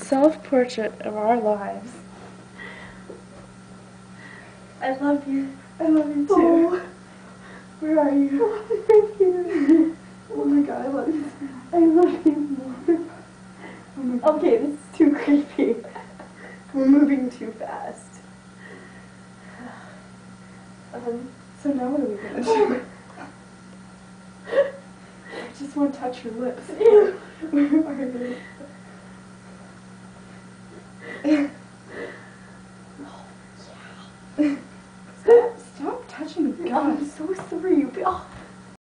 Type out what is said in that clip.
self-portrait of our lives. I love you. I love you too. Oh. Where are you? Oh, right here. Oh my god, I love you. I love you more. Oh my god. Okay, this is too creepy. We're moving too fast. So now what are we gonna do? I just want to touch your lips. Ew. Where are you?